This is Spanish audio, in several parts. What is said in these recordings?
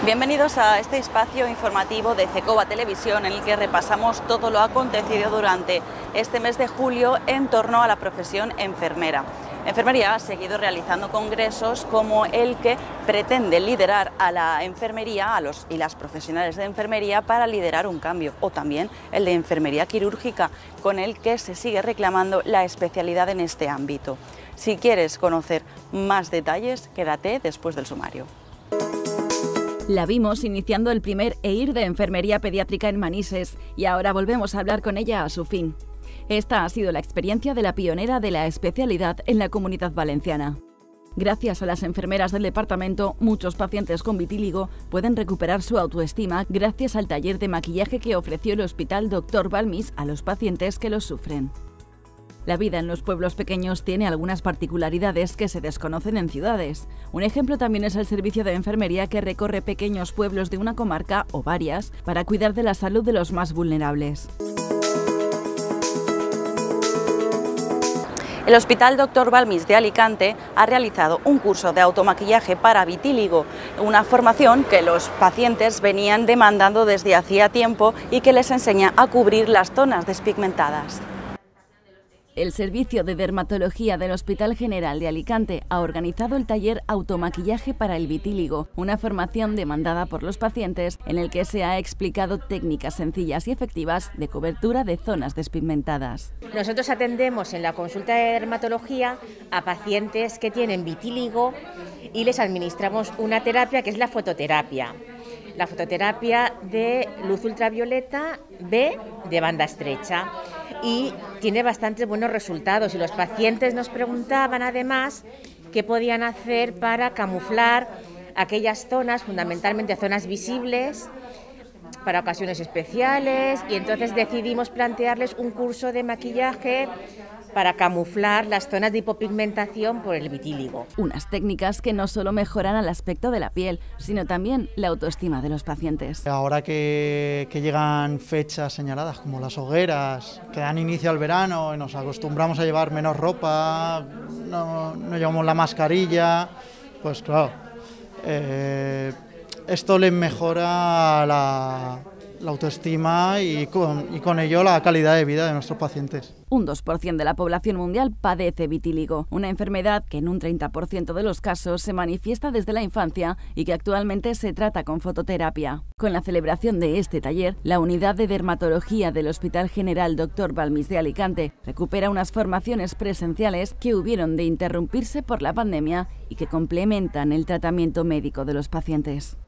Bienvenidos a este espacio informativo de Cecoba Televisión en el que repasamos todo lo acontecido durante este mes de julio en torno a la profesión enfermera. Enfermería ha seguido realizando congresos como el que pretende liderar a la enfermería, y las profesionales de enfermería para liderar un cambio, o también el de enfermería quirúrgica, con el que se sigue reclamando la especialidad en este ámbito. Si quieres conocer más detalles, quédate después del sumario. La vimos iniciando el primer EIR de enfermería pediátrica en Manises y ahora volvemos a hablar con ella a su fin. Esta ha sido la experiencia de la pionera de la especialidad en la Comunidad Valenciana. Gracias a las enfermeras del departamento, muchos pacientes con vitíligo pueden recuperar su autoestima gracias al taller de maquillaje que ofreció el Hospital Dr. Balmis a los pacientes que los sufren. La vida en los pueblos pequeños tiene algunas particularidades que se desconocen en ciudades. Un ejemplo también es el servicio de enfermería que recorre pequeños pueblos de una comarca o varias para cuidar de la salud de los más vulnerables. El Hospital Dr. Balmis de Alicante ha realizado un curso de automaquillaje para vitíligo, una formación que los pacientes venían demandando desde hacía tiempo y que les enseña a cubrir las zonas despigmentadas. El Servicio de Dermatología del Hospital General de Alicante ha organizado el taller Automaquillaje para el vitíligo, una formación demandada por los pacientes en el que se ha explicado técnicas sencillas y efectivas de cobertura de zonas despigmentadas. Nosotros atendemos en la consulta de dermatología a pacientes que tienen vitíligo y les administramos una terapia que es la fototerapia. La fototerapia de luz ultravioleta B de banda estrecha y tiene bastantes buenos resultados y los pacientes nos preguntaban además qué podían hacer para camuflar aquellas zonas, fundamentalmente zonas visibles, para ocasiones especiales, y entonces decidimos plantearles un curso de maquillaje para camuflar las zonas de hipopigmentación por el vitíligo. Unas técnicas que no solo mejoran el aspecto de la piel, sino también la autoestima de los pacientes. Ahora que llegan fechas señaladas como las hogueras, que dan inicio al verano y nos acostumbramos a llevar menos ropa, no llevamos la mascarilla, pues claro, esto les mejora la autoestima y con ello la calidad de vida de nuestros pacientes. Un 2% de la población mundial padece vitíligo, una enfermedad que en un 30% de los casos se manifiesta desde la infancia y que actualmente se trata con fototerapia. Con la celebración de este taller, la Unidad de Dermatología del Hospital General Dr. Balmis de Alicante recupera unas formaciones presenciales que hubieron de interrumpirse por la pandemia y que complementan el tratamiento médico de los pacientes.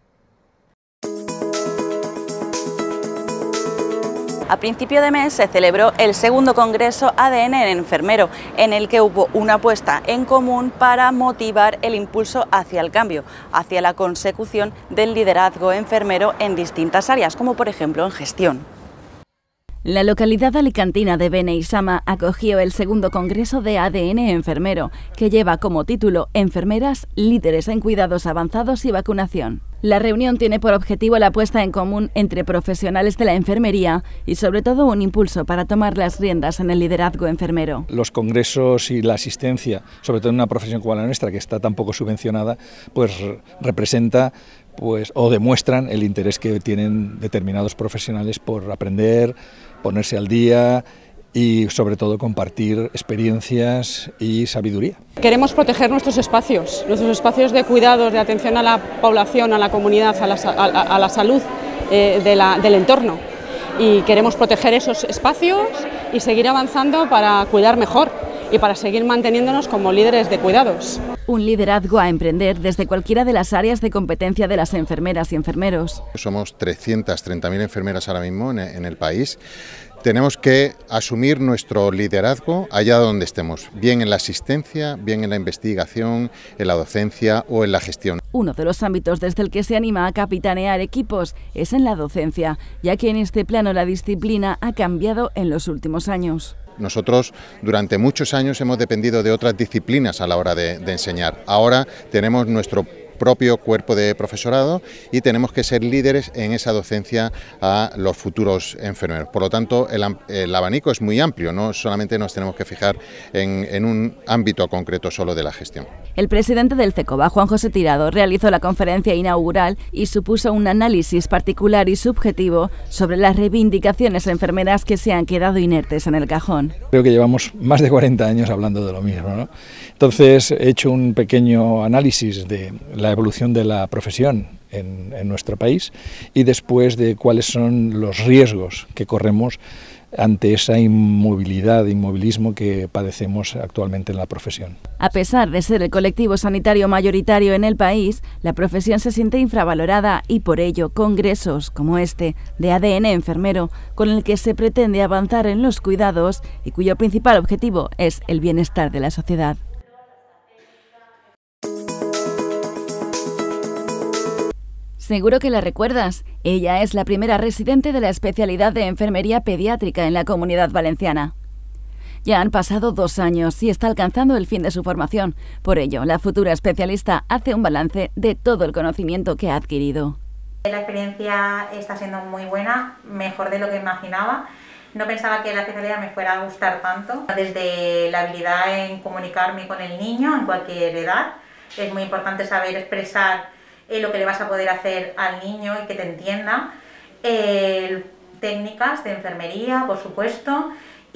A principio de mes se celebró el segundo Congreso ADN en Enfermero, en el que hubo una apuesta en común para motivar el impulso hacia el cambio, hacia la consecución del liderazgo enfermero en distintas áreas, como por ejemplo en gestión. La localidad alicantina de Beneixama acogió el segundo Congreso de ADN Enfermero, que lleva como título Enfermeras, líderes en cuidados avanzados y vacunación. La reunión tiene por objetivo la puesta en común entre profesionales de la enfermería y sobre todo un impulso para tomar las riendas en el liderazgo enfermero. Los congresos y la asistencia, sobre todo en una profesión como la nuestra, que está tan poco subvencionada, pues representa o demuestran el interés que tienen determinados profesionales por aprender, ponerse al día y sobre todo compartir experiencias y sabiduría. Queremos proteger nuestros espacios de cuidados, de atención a la población, a la comunidad, a la salud del entorno, y queremos proteger esos espacios y seguir avanzando para cuidar mejor y para seguir manteniéndonos como líderes de cuidados. Un liderazgo a emprender desde cualquiera de las áreas de competencia de las enfermeras y enfermeros. Somos 330.000 enfermeras ahora mismo en el país. Tenemos que asumir nuestro liderazgo allá donde estemos, bien en la asistencia, bien en la investigación, en la docencia o en la gestión. Uno de los ámbitos desde el que se anima a capitanear equipos es en la docencia, ya que en este plano la disciplina ha cambiado en los últimos años. Nosotros durante muchos años hemos dependido de otras disciplinas a la hora de enseñar. Ahora tenemos nuestro propio cuerpo de profesorado y tenemos que ser líderes en esa docencia a los futuros enfermeros. Por lo tanto, el abanico es muy amplio, no solamente nos tenemos que fijar en un ámbito concreto solo de la gestión. El presidente del CECOBA, Juan José Tirado, realizó la conferencia inaugural y supuso un análisis particular y subjetivo sobre las reivindicaciones enfermeras que se han quedado inertes en el cajón. Creo que llevamos más de 40 años hablando de lo mismo, ¿no? Entonces he hecho un pequeño análisis de la evolución de la profesión en nuestro país y después de cuáles son los riesgos que corremos ante esa inmovilismo que padecemos actualmente en la profesión. A pesar de ser el colectivo sanitario mayoritario en el país, la profesión se siente infravalorada y por ello congresos como este de ADN enfermero, con el que se pretende avanzar en los cuidados y cuyo principal objetivo es el bienestar de la sociedad. Seguro que la recuerdas. Ella es la primera residente de la especialidad de enfermería pediátrica en la Comunidad Valenciana. Ya han pasado 2 años y está alcanzando el fin de su formación. Por ello, la futura especialista hace un balance de todo el conocimiento que ha adquirido. La experiencia está siendo muy buena, mejor de lo que imaginaba. No pensaba que la especialidad me fuera a gustar tanto. Desde la habilidad en comunicarme con el niño en cualquier edad. Es muy importante saber expresar lo que le vas a poder hacer al niño y que te entienda, técnicas de enfermería, por supuesto,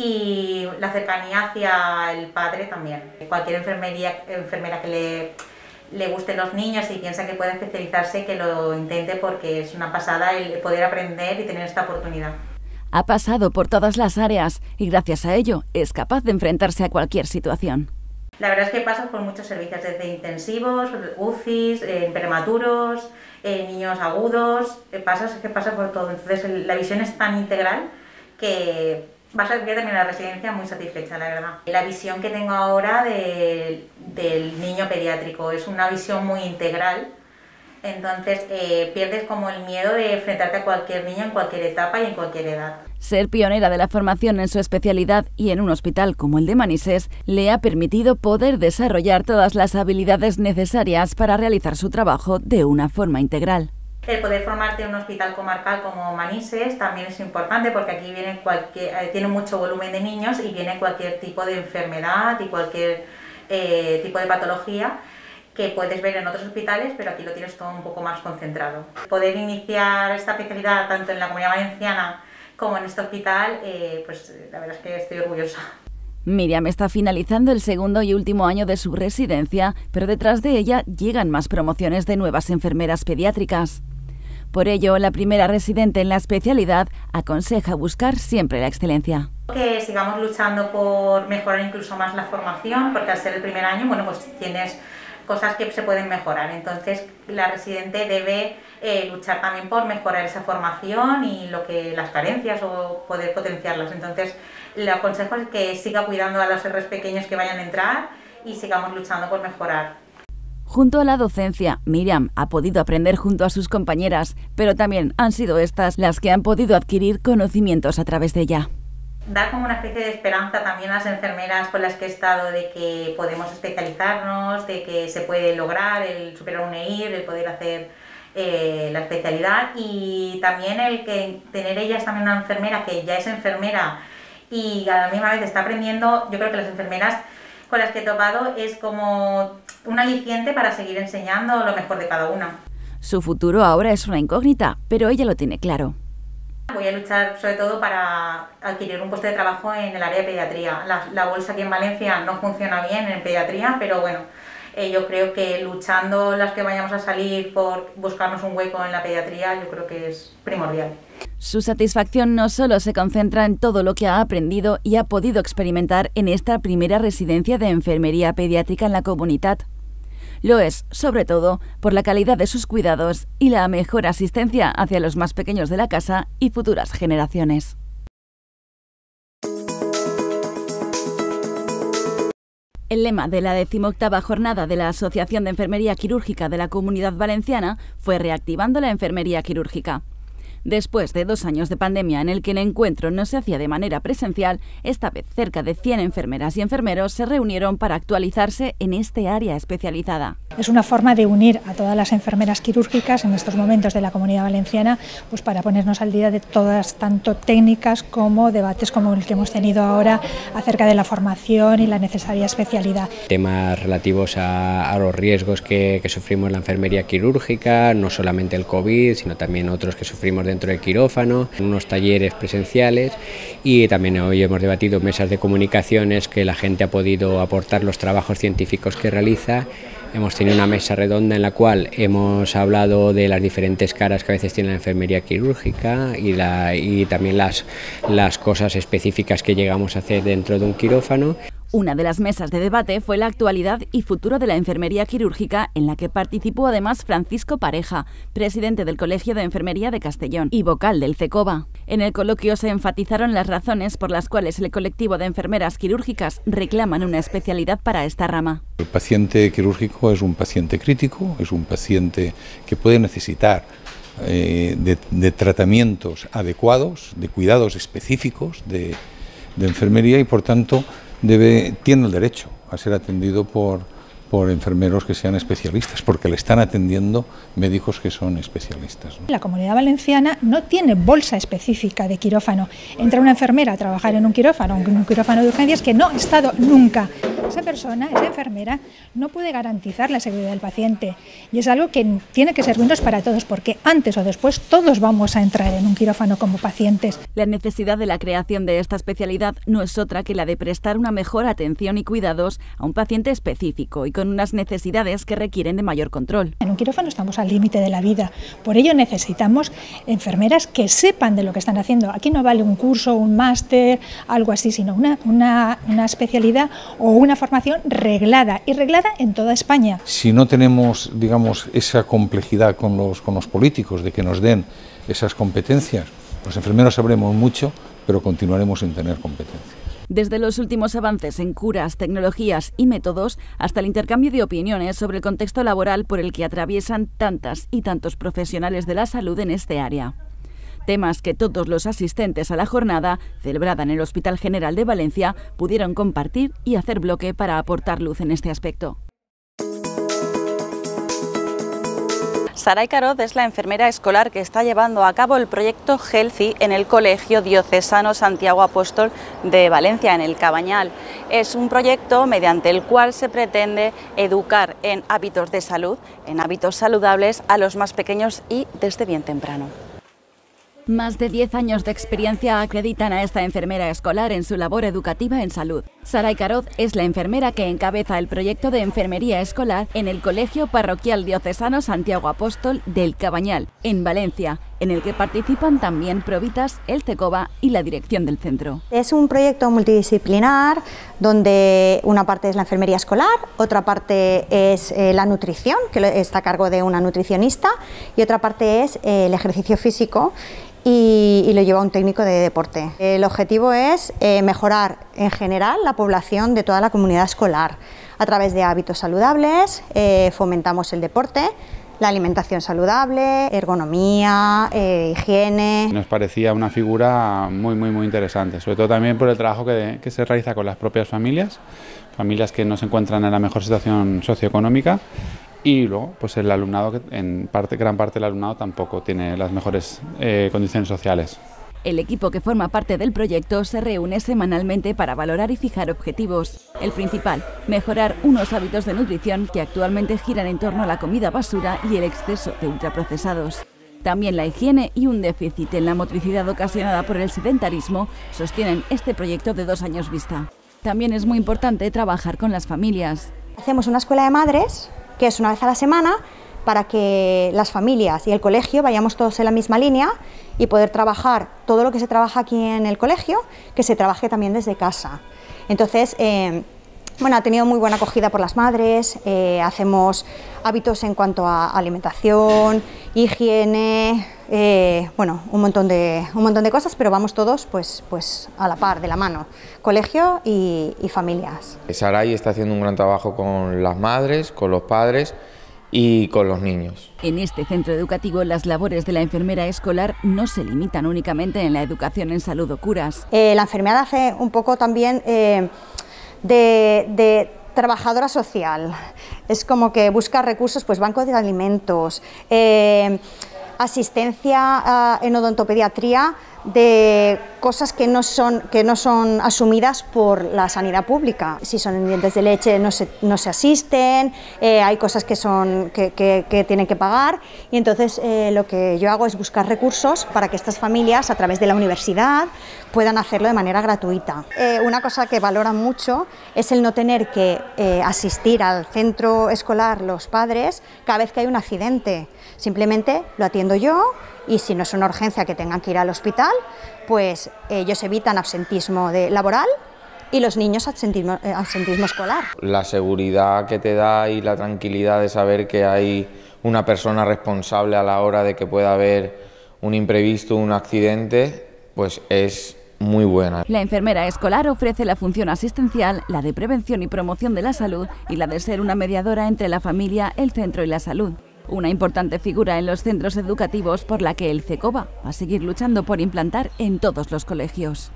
y la cercanía hacia el padre también. Cualquier enfermera que le gusten los niños y piensa que puede especializarse, que lo intente porque es una pasada el poder aprender y tener esta oportunidad. Ha pasado por todas las áreas y gracias a ello es capaz de enfrentarse a cualquier situación. La verdad es que pasas por muchos servicios, desde intensivos, UCIs, prematuros, niños agudos, pasas por todo. Entonces la visión es tan integral que vas a terminar la residencia muy satisfecha, la verdad. La visión que tengo ahora del niño pediátrico es una visión muy integral, entonces pierdes como el miedo de enfrentarte a cualquier niño en cualquier etapa y en cualquier edad. Ser pionera de la formación en su especialidad y en un hospital como el de Manises le ha permitido poder desarrollar todas las habilidades necesarias para realizar su trabajo de una forma integral. El poder formarte en un hospital comarcal como Manises también es importante porque aquí tiene mucho volumen de niños y viene cualquier tipo de enfermedad y cualquier tipo de patología que puedes ver en otros hospitales, pero aquí lo tienes todo un poco más concentrado. Poder iniciar esta especialidad tanto en la Comunidad Valenciana como en este hospital, pues la verdad es que estoy orgullosa. Miriam está finalizando el segundo y último año de su residencia, pero detrás de ella llegan más promociones de nuevas enfermeras pediátricas. Por ello, la primera residente en la especialidad aconseja buscar siempre la excelencia. Que sigamos luchando por mejorar incluso más la formación, porque al ser el primer año, bueno, pues tienes cosas que se pueden mejorar, entonces la residente debe luchar también por mejorar esa formación y las carencias o poder potenciarlas. Entonces le aconsejo es que siga cuidando a los R's pequeños que vayan a entrar y sigamos luchando por mejorar. Junto a la docencia, Miriam ha podido aprender junto a sus compañeras, pero también han sido estas las que han podido adquirir conocimientos a través de ella. Dar como una especie de esperanza también a las enfermeras con las que he estado de que podemos especializarnos, de que se puede lograr el superar un EIR, el poder hacer la especialidad y también el que tener ellas también una enfermera que ya es enfermera y a la misma vez está aprendiendo. Yo creo que las enfermeras con las que he topado es como un aliciente para seguir enseñando lo mejor de cada una. Su futuro ahora es una incógnita, pero ella lo tiene claro. Voy a luchar sobre todo para adquirir un puesto de trabajo en el área de pediatría. La bolsa aquí en Valencia no funciona bien en pediatría, pero bueno, yo creo que luchando las que vayamos a salir por buscarnos un hueco en la pediatría, yo creo que es primordial. Su satisfacción no solo se concentra en todo lo que ha aprendido y ha podido experimentar en esta primera residencia de enfermería pediátrica en la comunidad. Lo es, sobre todo, por la calidad de sus cuidados y la mejor asistencia hacia los más pequeños de la casa y futuras generaciones. El lema de la 18ª jornada de la Asociación de Enfermería Quirúrgica de la Comunidad Valenciana fue Reactivando la Enfermería Quirúrgica. Después de 2 años de pandemia en el que el encuentro no se hacía de manera presencial, esta vez cerca de 100 enfermeras y enfermeros se reunieron para actualizarse en este área especializada. Es una forma de unir a todas las enfermeras quirúrgicas en estos momentos de la Comunidad Valenciana, pues para ponernos al día de todas, tanto técnicas como debates como el que hemos tenido ahora acerca de la formación y la necesaria especialidad. Temas relativos a los riesgos que sufrimos la enfermería quirúrgica, no solamente el COVID, sino también otros que sufrimos dentro del quirófano, unos talleres presenciales, y también hoy hemos debatido mesas de comunicaciones que la gente ha podido aportar los trabajos científicos que realiza. Hemos tenido una mesa redonda en la cual hemos hablado de las diferentes caras que a veces tiene la enfermería quirúrgica y también las cosas específicas que llegamos a hacer dentro de un quirófano. Una de las mesas de debate fue la actualidad y futuro de la enfermería quirúrgica, en la que participó además Francisco Pareja, presidente del Colegio de Enfermería de Castellón y vocal del CECOVA. En el coloquio se enfatizaron las razones por las cuales el colectivo de enfermeras quirúrgicas reclaman una especialidad para esta rama. El paciente quirúrgico es un paciente crítico, es un paciente que puede necesitar de tratamientos adecuados, de cuidados específicos de enfermería, y por tanto tiene el derecho a ser atendido por enfermeros que sean especialistas, porque le están atendiendo médicos que son especialistas, ¿no? La Comunidad Valenciana no tiene bolsa específica de quirófano. Entra una enfermera a trabajar en un quirófano de urgencias que no ha estado nunca. Esa persona, esa enfermera, no puede garantizar la seguridad del paciente, y es algo que tiene que servirnos para todos, porque antes o después todos vamos a entrar en un quirófano como pacientes. La necesidad de la creación de esta especialidad no es otra que la de prestar una mejor atención y cuidados a un paciente específico y con unas necesidades que requieren de mayor control. En un quirófano estamos al límite de la vida, por ello necesitamos enfermeras que sepan de lo que están haciendo. Aquí no vale un curso, un máster, algo así, sino una especialidad o una formación reglada en toda España. Si no tenemos, digamos, esa complejidad con los políticos de que nos den esas competencias, los enfermeros sabremos mucho, pero continuaremos sin tener competencias. Desde los últimos avances en curas, tecnologías y métodos, hasta el intercambio de opiniones sobre el contexto laboral por el que atraviesan tantas y tantos profesionales de la salud en este área. Temas que todos los asistentes a la jornada, celebrada en el Hospital General de Valencia, pudieron compartir y hacer bloque para aportar luz en este aspecto. Saray Caroz es la enfermera escolar que está llevando a cabo el proyecto Healthy en el Colegio Diocesano Santiago Apóstol de Valencia, en el Cabañal. Es un proyecto mediante el cual se pretende educar en hábitos de salud, en hábitos saludables a los más pequeños y desde bien temprano. Más de 10 años de experiencia acreditan a esta enfermera escolar en su labor educativa en salud. Saray Caroz es la enfermera que encabeza el proyecto de enfermería escolar en el Colegio Parroquial Diocesano Santiago Apóstol del Cabañal, en Valencia, en el que participan también Provitas, el CECOVA y la dirección del centro. Es un proyecto multidisciplinar donde una parte es la enfermería escolar, otra parte es la nutrición, que está a cargo de una nutricionista, y otra parte es el ejercicio físico, y lo lleva un técnico de deporte. El objetivo es mejorar en general la población de toda la comunidad escolar. A través de hábitos saludables fomentamos el deporte, la alimentación saludable, ergonomía, higiene. Nos parecía una figura muy interesante, sobre todo también por el trabajo que se realiza con las propias familias que no se encuentran en la mejor situación socioeconómica, y luego pues el alumnado, que gran parte del alumnado tampoco tiene las mejores condiciones sociales. El equipo que forma parte del proyecto se reúne semanalmente para valorar y fijar objetivos. El principal, mejorar unos hábitos de nutrición que actualmente giran en torno a la comida basura y el exceso de ultraprocesados. También la higiene y un déficit en la motricidad ocasionada por el sedentarismo sostienen este proyecto de 2 años vista. También es muy importante trabajar con las familias. Hacemos una escuela de madres, que es una vez a la semana, para que las familias y el colegio vayamos todos en la misma línea y poder trabajar todo lo que se trabaja aquí en el colegio, que se trabaje también desde casa. Entonces, ha tenido muy buena acogida por las madres, hacemos hábitos en cuanto a alimentación, higiene, un montón de cosas, pero vamos todos pues a la par, de la mano, colegio y familias. Saray está haciendo un gran trabajo con las madres, con los padres, y con los niños. En este centro educativo, las labores de la enfermera escolar no se limitan únicamente en la educación en salud o curas. La enfermera hace un poco también de trabajadora social. Es como que busca recursos, pues bancos de alimentos, asistencia en odontopediatría de cosas que no son asumidas por la sanidad pública. Si son dientes de leche no se asisten, hay cosas que tienen que pagar, y entonces lo que yo hago es buscar recursos para que estas familias, a través de la universidad, puedan hacerlo de manera gratuita. Una cosa que valoran mucho es el no tener que asistir al centro escolar los padres cada vez que hay un accidente. Simplemente lo atiendo yo, y si no es una urgencia que tengan que ir al hospital, pues ellos evitan absentismo laboral y los niños absentismo escolar. La seguridad que te da y la tranquilidad de saber que hay una persona responsable a la hora de que pueda haber un imprevisto, un accidente, pues es muy buena. La enfermera escolar ofrece la función asistencial, la de prevención y promoción de la salud y la de ser una mediadora entre la familia, el centro y la salud. Una importante figura en los centros educativos por la que el CECOBA va a seguir luchando por implantar en todos los colegios.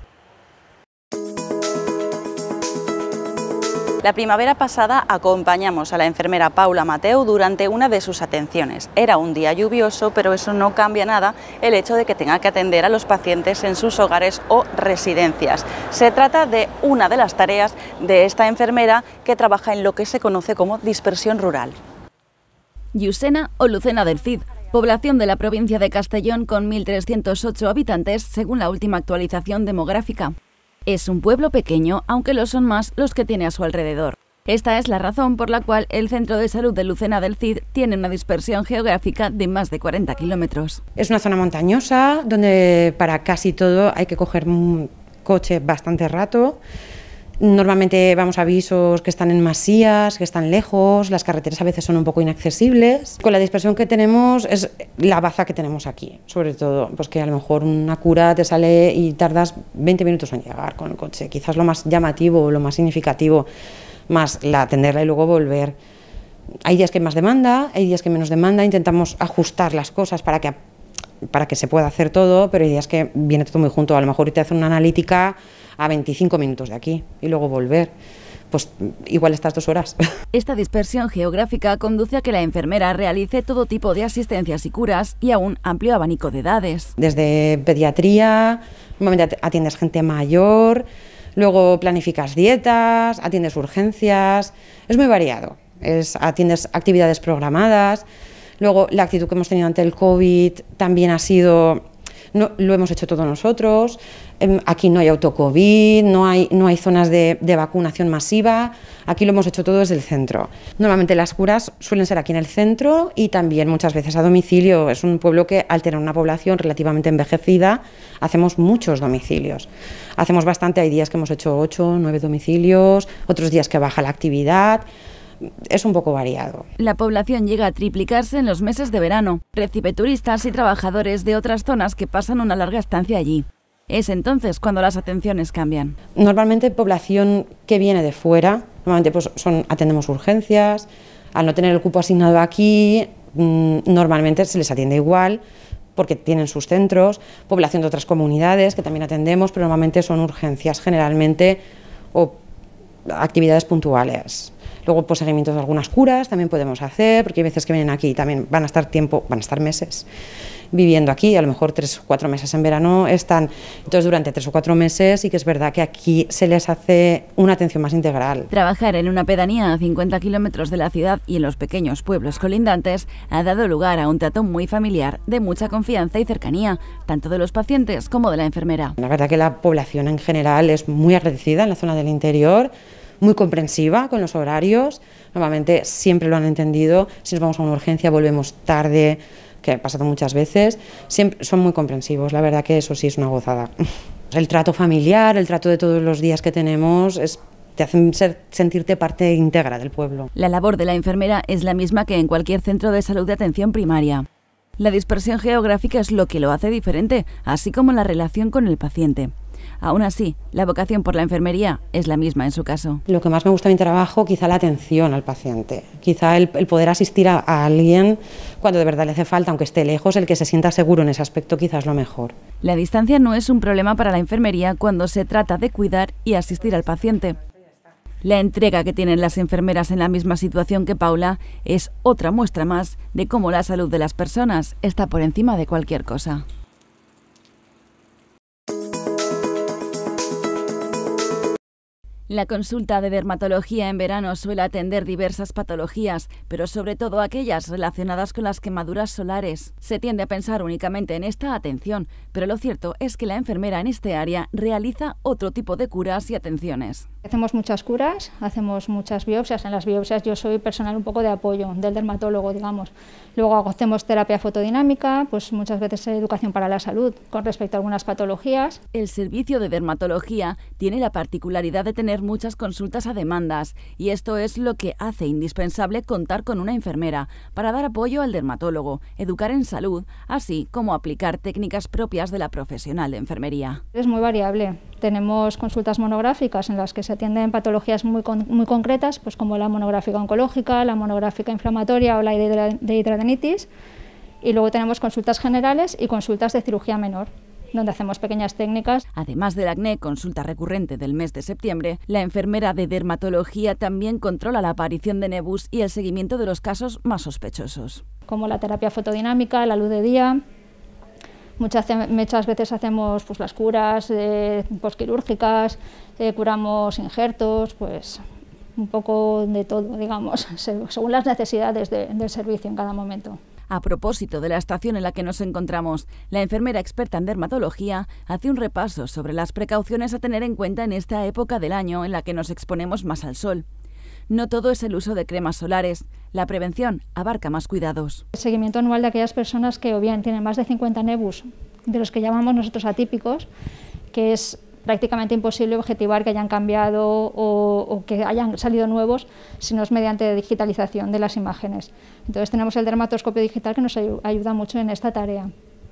La primavera pasada acompañamos a la enfermera Paula Mateu durante una de sus atenciones. Era un día lluvioso, pero eso no cambia nada el hecho de que tenga que atender a los pacientes en sus hogares o residencias. Se trata de una de las tareas de esta enfermera que trabaja en lo que se conoce como dispersión rural. Llucena o Lucena del Cid, población de la provincia de Castellón con 1.308 habitantes según la última actualización demográfica. Es un pueblo pequeño, aunque lo son más los que tiene a su alrededor. Esta es la razón por la cual el Centro de Salud de Lucena del Cid tiene una dispersión geográfica de más de 40 kilómetros. Es una zona montañosa donde para casi todo hay que coger un coche bastante rato. Normalmente vamos a avisos que están en masías, que están lejos, las carreteras a veces son un poco inaccesibles. Con la dispersión que tenemos es la baza que tenemos aquí, sobre todo, pues que a lo mejor una cura te sale y tardas 20 minutos en llegar con el coche, quizás lo más llamativo, lo más significativo, más la atenderla y luego volver. Hay días que hay más demanda, hay días que menos demanda, intentamos ajustar las cosas para que se pueda hacer todo, pero hay días que viene todo muy junto, a lo mejor te hacen una analítica a 25 minutos de aquí y luego volver, pues igual estas 2 horas. Esta dispersión geográfica conduce a que la enfermera realice todo tipo de asistencias y curas y a un amplio abanico de edades. Desde pediatría, normalmente atiendes gente mayor, luego planificas dietas, atiendes urgencias, es muy variado, atiendes actividades programadas. Luego la actitud que hemos tenido ante el COVID también ha sido, lo hemos hecho todos nosotros, aquí no hay autocovid, no hay zonas de vacunación masiva, aquí lo hemos hecho todo desde el centro. Normalmente las curas suelen ser aquí en el centro y también muchas veces a domicilio. Es un pueblo que al tener una población relativamente envejecida hacemos muchos domicilios. Hacemos bastante, hay días que hemos hecho 8, 9 domicilios, otros días que baja la actividad. Es un poco variado. La población llega a triplicarse en los meses de verano. Recibe turistas y trabajadores de otras zonas que pasan una larga estancia allí. Es entonces cuando las atenciones cambian. Normalmente población que viene de fuera, normalmente pues atendemos urgencias. Al no tener el cupo asignado aquí, normalmente se les atiende igual porque tienen sus centros. Población de otras comunidades que también atendemos, pero normalmente son urgencias generalmente o actividades puntuales. Luego, pues, seguimientos de algunas curas también podemos hacer, porque hay veces que vienen aquí y también van a estar meses viviendo aquí, a lo mejor 3 o 4 meses en verano están. Entonces, durante 3 o 4 meses sí que es verdad que aquí se les hace una atención más integral. Trabajar en una pedanía a 50 kilómetros de la ciudad y en los pequeños pueblos colindantes ha dado lugar a un trato muy familiar, de mucha confianza y cercanía, tanto de los pacientes como de la enfermera. La verdad que la población en general es muy agradecida en la zona del interior, muy comprensiva con los horarios, normalmente siempre lo han entendido. Si nos vamos a una urgencia volvemos tarde, que ha pasado muchas veces, siempre son muy comprensivos, la verdad que eso sí es una gozada. El trato familiar, el trato de todos los días que tenemos te hacen sentirte parte íntegra del pueblo. La labor de la enfermera es la misma que en cualquier centro de salud de atención primaria. La dispersión geográfica es lo que lo hace diferente, así como la relación con el paciente. Aún así, la vocación por la enfermería es la misma en su caso. Lo que más me gusta de mi trabajo, quizá la atención al paciente, quizá el poder asistir a alguien cuando de verdad le hace falta, aunque esté lejos, el que se sienta seguro en ese aspecto quizás es lo mejor. La distancia no es un problema para la enfermería cuando se trata de cuidar y asistir al paciente. La entrega que tienen las enfermeras en la misma situación que Paula es otra muestra más de cómo la salud de las personas está por encima de cualquier cosa. La consulta de dermatología en verano suele atender diversas patologías, pero sobre todo aquellas relacionadas con las quemaduras solares. Se tiende a pensar únicamente en esta atención, pero lo cierto es que la enfermera en este área realiza otro tipo de curas y atenciones. Hacemos muchas curas, hacemos muchas biopsias. En las biopsias yo soy personal un poco de apoyo del dermatólogo, digamos. Luego hacemos terapia fotodinámica, pues muchas veces educación para la salud con respecto a algunas patologías. El servicio de dermatología tiene la particularidad de tener muchas consultas a demandas y esto es lo que hace indispensable contar con una enfermera para dar apoyo al dermatólogo, educar en salud, así como aplicar técnicas propias de la profesional de enfermería. Es muy variable. Tenemos consultas monográficas en las que se atienden patologías muy concretas, pues como la monográfica oncológica, la monográfica inflamatoria o la de hidradenitis, y luego tenemos consultas generales y consultas de cirugía menor, donde hacemos pequeñas técnicas. Además del acné, consulta recurrente del mes de septiembre, la enfermera de dermatología también controla la aparición de nebus y el seguimiento de los casos más sospechosos. Como la terapia fotodinámica, la luz de día. Muchas veces hacemos pues, las curas posquirúrgicas, curamos injertos, pues un poco de todo, digamos, según las necesidades del servicio en cada momento. A propósito de la estación en la que nos encontramos, la enfermera experta en dermatología hace un repaso sobre las precauciones a tener en cuenta en esta época del año en la que nos exponemos más al sol. No todo es el uso de cremas solares, la prevención abarca más cuidados. El seguimiento anual de aquellas personas que o bien tienen más de 50 nebus, de los que llamamos nosotros atípicos, que es prácticamente imposible objetivar que hayan cambiado o que hayan salido nuevos, si no es mediante digitalización de las imágenes. Entonces tenemos el dermatoscopio digital que nos ayuda mucho en esta tarea.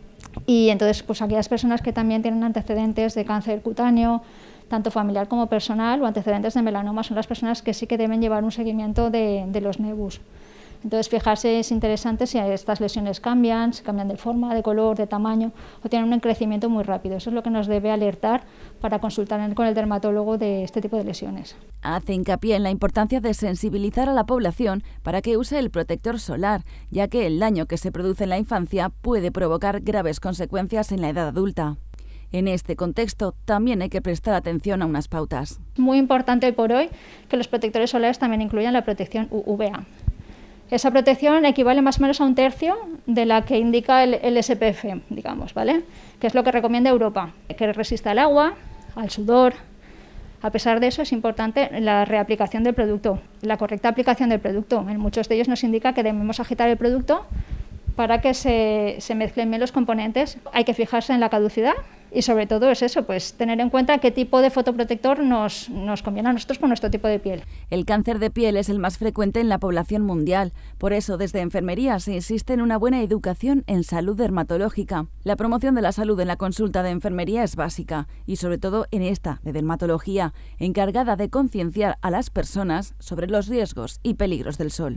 Y entonces pues aquellas personas que también tienen antecedentes de cáncer cutáneo, tanto familiar como personal, o antecedentes de melanoma, son las personas que sí que deben llevar un seguimiento de los nebus. Entonces, fijarse es interesante si estas lesiones cambian, si cambian de forma, de color, de tamaño, o tienen un crecimiento muy rápido. Eso es lo que nos debe alertar para consultar con el dermatólogo de este tipo de lesiones. Hace hincapié en la importancia de sensibilizar a la población para que use el protector solar, ya que el daño que se produce en la infancia puede provocar graves consecuencias en la edad adulta. En este contexto también hay que prestar atención a unas pautas. Muy importante hoy por hoy que los protectores solares también incluyan la protección UVA. Esa protección equivale más o menos a 1/3 de la que indica el SPF, digamos, ¿vale? Que es lo que recomienda Europa, que resista al agua, al sudor. A pesar de eso, es importante la reaplicación del producto, la correcta aplicación del producto. En muchos de ellos nos indica que debemos agitar el producto para que se mezclen bien los componentes. Hay que fijarse en la caducidad y sobre todo es eso, pues tener en cuenta qué tipo de fotoprotector nos conviene a nosotros por nuestro tipo de piel. El cáncer de piel es el más frecuente en la población mundial, por eso desde enfermería se insiste en una buena educación en salud dermatológica. La promoción de la salud en la consulta de enfermería es básica y sobre todo en esta de dermatología, encargada de concienciar a las personas sobre los riesgos y peligros del sol.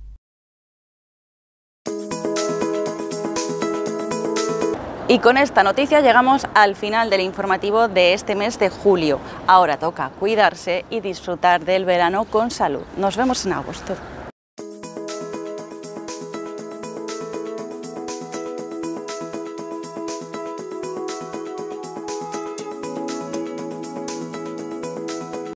Y con esta noticia llegamos al final del informativo de este mes de julio. Ahora toca cuidarse y disfrutar del verano con salud. Nos vemos en agosto.